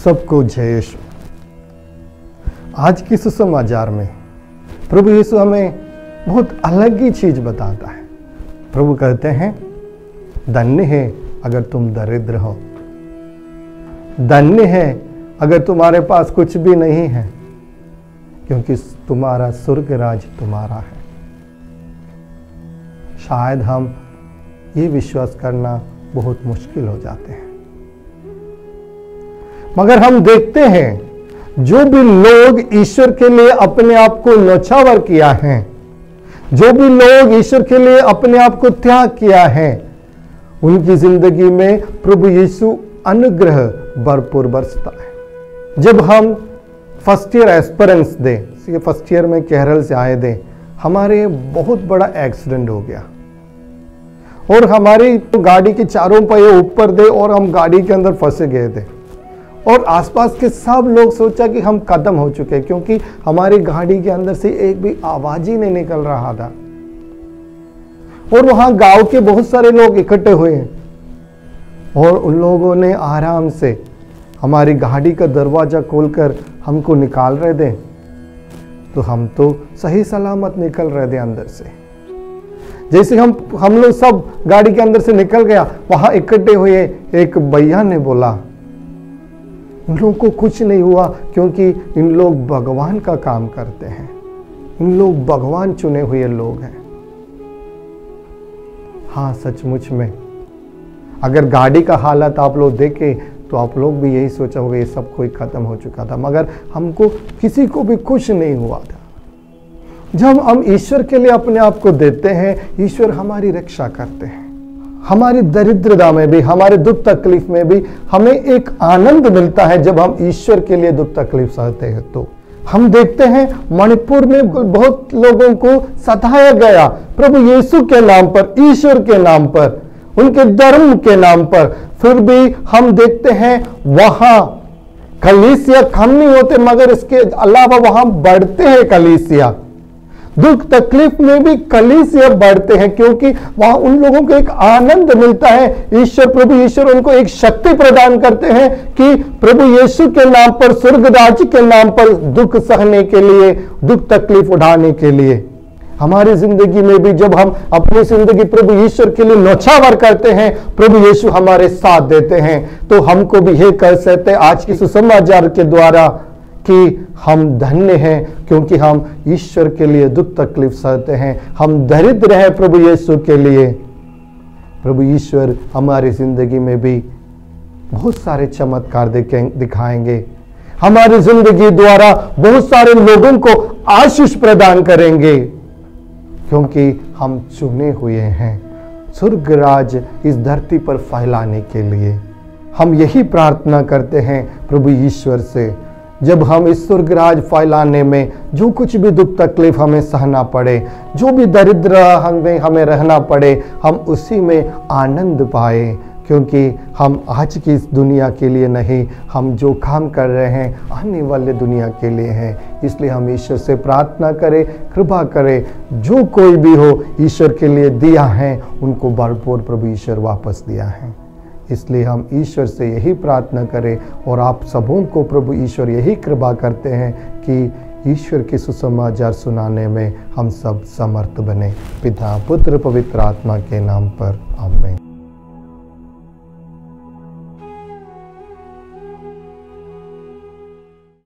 सबको जय यीशु। आज की सुसमाचार में प्रभु यीशु हमें बहुत अलग ही चीज बताता है। प्रभु कहते हैं, धन्य है अगर तुम दरिद्र हो, धन्य है अगर तुम्हारे पास कुछ भी नहीं है, क्योंकि तुम्हारा स्वर्ग राज तुम्हारा है। शायद हम ये विश्वास करना बहुत मुश्किल हो जाते हैं, मगर हम देखते हैं जो भी लोग ईश्वर के लिए अपने आप को न्यौछावर किया है, जो भी लोग ईश्वर के लिए अपने आप को त्याग किया है, उनकी जिंदगी में प्रभु यीशु अनुग्रह भरपूर बरसता है। जब हम फर्स्ट ईयर एस्पिरेंट्स दे, फर्स्ट ईयर में केरल से आए थे, हमारे बहुत बड़ा एक्सीडेंट हो गया और हमारी गाड़ी के चारों पहिए ऊपर थे और हम गाड़ी के अंदर फंसे गए थे और आसपास के सब लोग सोचा कि हम खत्म हो चुके, क्योंकि हमारी गाड़ी के अंदर से एक भी आवाज ही नहीं निकल रहा था। और वहां गांव के बहुत सारे लोग इकट्ठे हुए और उन लोगों ने आराम से हमारी गाड़ी का दरवाजा खोलकर हमको निकाल रहे थे, तो हम तो सही सलामत निकल रहे थे अंदर से। जैसे हम लोग सब गाड़ी के अंदर से निकल गया, वहां इकट्ठे हुए एक भैया ने बोला, इन लोगों को कुछ नहीं हुआ क्योंकि इन लोग भगवान का काम करते हैं, इन लोग भगवान चुने हुए लोग हैं। हाँ, सचमुच में अगर गाड़ी का हालत आप लोग देखें तो आप लोग भी यही सोचा होगा ये सब कोई खत्म हो चुका था, मगर हमको किसी को भी कुछ नहीं हुआ था। जब हम ईश्वर के लिए अपने आप को देते हैं, ईश्वर हमारी रक्षा करते हैं। हमारी दरिद्रता में भी, हमारे दुख तकलीफ में भी हमें एक आनंद मिलता है जब हम ईश्वर के लिए दुख तकलीफ सहते हैं। तो हम देखते हैं मणिपुर में बहुत लोगों को सताया गया प्रभु यीशु के नाम पर, ईश्वर के नाम पर, उनके धर्म के नाम पर। फिर भी हम देखते हैं वहां कलीसिया कम नहीं होते, मगर इसके अलावा वहां बढ़ते हैं कलीसिया। दुख तकलीफ में भी कलीसिया बढ़ते हैं, क्योंकि वहां उन लोगों को एक आनंद मिलता है। प्रभु ईश्वर उनको एक शक्ति प्रदान करते हैं कि प्रभु यीशु के नाम पर, स्वर्ग राज्य के नाम पर दुख सहने के लिए, दुख तकलीफ उठाने के लिए। हमारी जिंदगी में भी जब हम अपनी जिंदगी प्रभु ईश्वर के लिए न्यौछावर करते हैं, प्रभु यीशु हमारे साथ देते हैं। तो हमको भी यह कह सकते हैं आज की सुसमाचार के द्वारा कि हम धन्य हैं, क्योंकि हम ईश्वर के लिए दुख तकलीफ सहते हैं। हम दरिद्र हैं प्रभु यीशु के लिए। प्रभु ईश्वर हमारी जिंदगी में भी बहुत सारे चमत्कार दिखाएंगे, हमारी जिंदगी द्वारा बहुत सारे लोगों को आशीष प्रदान करेंगे, क्योंकि हम चुने हुए हैं स्वर्ग राज इस धरती पर फैलाने के लिए। हम यही प्रार्थना करते हैं प्रभु ईश्वर से, जब हम इस स्वर्ग राज फैलाने में जो कुछ भी दुख तकलीफ हमें सहना पड़े, जो भी दरिद्र हमें रहना पड़े, हम उसी में आनंद पाए, क्योंकि हम आज की इस दुनिया के लिए नहीं, हम जो काम कर रहे हैं आने वाले दुनिया के लिए हैं। इसलिए हम ईश्वर से प्रार्थना करें, कृपा करें, जो कोई भी हो ईश्वर के लिए दिया है उनको भरपूर प्रभु ईश्वर वापस दिया है। इसलिए हम ईश्वर से यही प्रार्थना करें और आप सबों को प्रभु ईश्वर यही कृपा करते हैं कि ईश्वर के सुसमाचार सुनाने में हम सब समर्थ बने। पिता, पुत्र, पवित्र आत्मा के नाम पर आमीन।